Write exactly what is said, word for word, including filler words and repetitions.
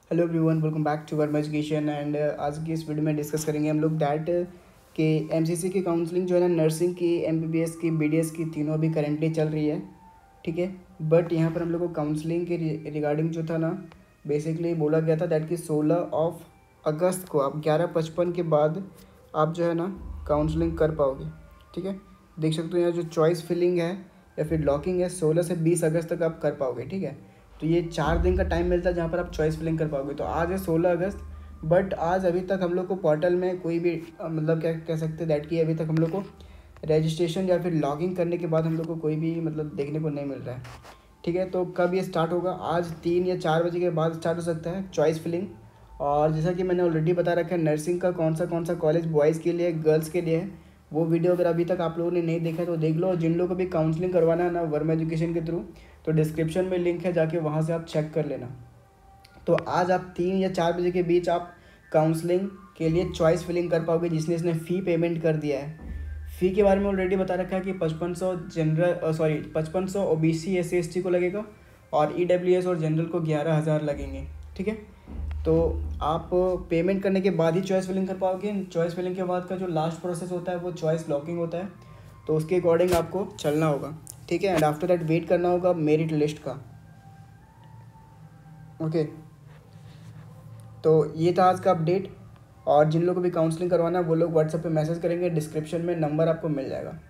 Hello everyone, welcome back to Verma education. And आज की इस वीडियो में डिस्कस करेंगे हम लोग दैट कि एमसीसी की काउंसलिंग जो है ना, नर्सिंग की, एमबीबीएस की, बीडीएस की, तीनों अभी करेंटली चल रही है। ठीक है, बट यहाँ पर हम लोग को काउंसलिंग के रिगार्डिंग जो था ना, बेसिकली बोला गया था दैट कि सोलह ऑफ अगस्त को आप ग्यारह पचपन के बाद आप जो है ना काउंसलिंग कर पाओगे। ठीक है, देख सकते हो यहाँ जो चॉइस फिलिंग है या फिर लॉकिंग है, सोलह से बीस अगस्त तक आप कर पाओगे। ठीक है, तो ये चार दिन का टाइम मिलता है जहाँ पर आप चॉइस फिलिंग कर पाओगे। तो आज है सोलह अगस्त, बट आज अभी तक हम लोग को पोर्टल में कोई भी अ, मतलब क्या कह सकते हैं दैट कि अभी तक हम लोग को रजिस्ट्रेशन या फिर लॉगिंग करने के बाद हम लोग को कोई भी मतलब देखने को नहीं मिल रहा है। ठीक है, तो कब ये स्टार्ट होगा? आज तीन या चार बजे के बाद स्टार्ट हो सकता है चॉइस फिलिंग। और जैसा कि मैंने ऑलरेडी बता रखा है, नर्सिंग का कौन सा कौन सा कॉलेज बॉयज़ के लिए, गर्ल्स के लिए है, वो वीडियो अगर अभी तक आप लोगों ने नहीं देखा है तो देख लो। और जिन लोगों को भी काउंसलिंग करवाना है ना वर्मा एजुकेशन के थ्रू, तो डिस्क्रिप्शन में लिंक है, जाके वहाँ से आप चेक कर लेना। तो आज आप तीन या चार बजे के बीच आप काउंसलिंग के लिए चॉइस फिलिंग कर पाओगे, जिसने इसने फ़ी पेमेंट कर दिया है। फ़ी के बारे में ऑलरेडी बता रखा है कि पचपन सौ जनरल सॉरी पचपन सौ O B C S C S T को लगेगा, और ई डब्ल्यू एस और जनरल को ग्यारह हज़ार लगेंगे। ठीक है, तो आप पेमेंट करने के बाद ही चॉइस फिलिंग कर पाओगे। चॉइस फिलिंग के बाद का जो लास्ट प्रोसेस होता है वो चॉइस लॉकिंग होता है, तो उसके अकॉर्डिंग आपको चलना होगा। ठीक है, एंड आफ्टर दैट वेट करना होगा मेरिट लिस्ट का। ओके, तो ये था आज का अपडेट। और जिन लोगों को भी काउंसलिंग करवाना है वो लोग व्हाट्सएप पे मैसेज करेंगे, डिस्क्रिप्शन में नंबर आपको मिल जाएगा।